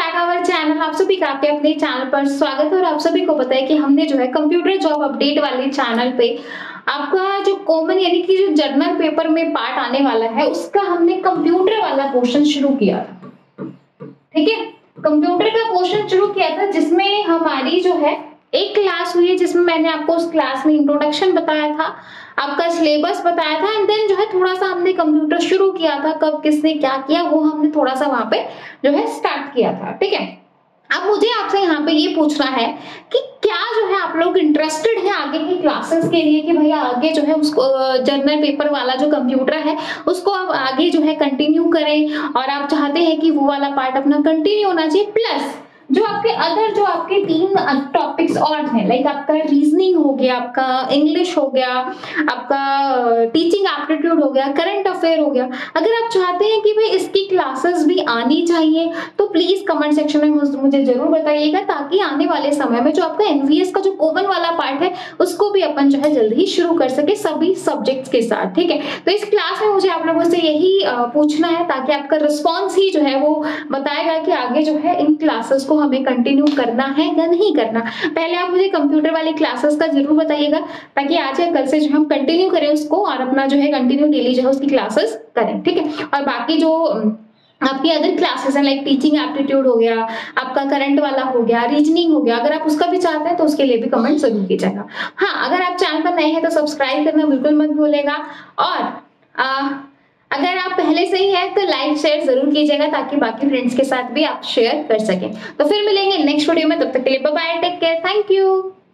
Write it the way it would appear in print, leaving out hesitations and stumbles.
Back our channel. आप सभी का आपके अपने चैनल पर स्वागत है। और आप सभी को पता है कि हमने जो है कंप्यूटर जॉब अपडेट वाले चैनल पे आपका जो कॉमन यानी कि जो जर्नल पेपर में पार्ट आने वाला है उसका हमने कंप्यूटर वाला पोर्शन शुरू किया था। ठीक है, कंप्यूटर का पोर्शन शुरू किया था जिसमें हमारी जो है एक क्लास हुई है जिसमें मैंने आपको उस क्लास में इंट्रोडक्शन बताया था, आपका सिलेबस बताया था एंड देन जो है थोड़ा सा हमने कंप्यूटर शुरू किया था। कब किसने क्या किया वो हमने थोड़ा सा वहां पे जो है स्टार्ट किया था। ठीक है, अब मुझे आपसे यहाँ पे ये पूछना है कि क्या जो है आप लोग इंटरेस्टेड हैं आगे की क्लासेस के लिए कि भैया आगे जो है उसको जर्नल पेपर वाला जो कंप्यूटर है उसको आप आगे जो है कंटिन्यू करें और आप चाहते हैं कि वो वाला पार्ट अपना कंटिन्यू होना चाहिए। प्लस जो आपके अदर जो आपके 3 टॉपिक्स और हैं, लाइक आपका रीजनिंग हो गया, आपका इंग्लिश हो गया, आपका टीचिंग एप्टीट्यूड हो गया, करंट अफेयर हो गया, अगर आप चाहते हैं कि भाई इसकी क्लासेस भी आनी चाहिए तो प्लीज कमेंट सेक्शन में मुझे जरूर बताइएगा, ताकि आने वाले समय में जो आपका एनवीएस का जो कॉमन वाला पार्ट है उसको भी अपन जो है जल्दी ही शुरू कर सके सभी सब्जेक्ट्स के साथ। ठीक है, तो इस क्लास में मुझे आप लोगों से यही पूछना है ताकि आपका रिस्पॉन्स ही जो है वो बताएगा कि आगे जो है इन क्लासेस को हमें कंटिन्यू करना है या नहीं करना। पहले आप मुझे कंप्यूटर वाली क्लासेस का जरूर बताइएगा ताकि आज या कल से जो हम कंटिन्यू करें उसको और अपना जो है कंटिन्यू डेली जो है उसकी क्लासेस करें। ठीक है, और बाकी जो आपकी अदर क्लासेस हैं लाइक टीचिंग एप्टीट्यूड हो गया, आपका करंट वाला हो गया, रीजनिंग हो गया, अगर आप उसका भी चाहते हैं तो उसके लिए भी कमेंट जरूर कीजिएगा। हाँ, अगर आप चैनल पर नए हैं तो सब्सक्राइब करना बिल्कुल मत भूलेगा और अगर आप पहले से ही है तो लाइक शेयर जरूर कीजिएगा ताकि बाकी फ्रेंड्स के साथ भी आप शेयर कर सकें। तो फिर मिलेंगे नेक्स्ट वीडियो में, तब तक के लिए bye bye, take care, thank you.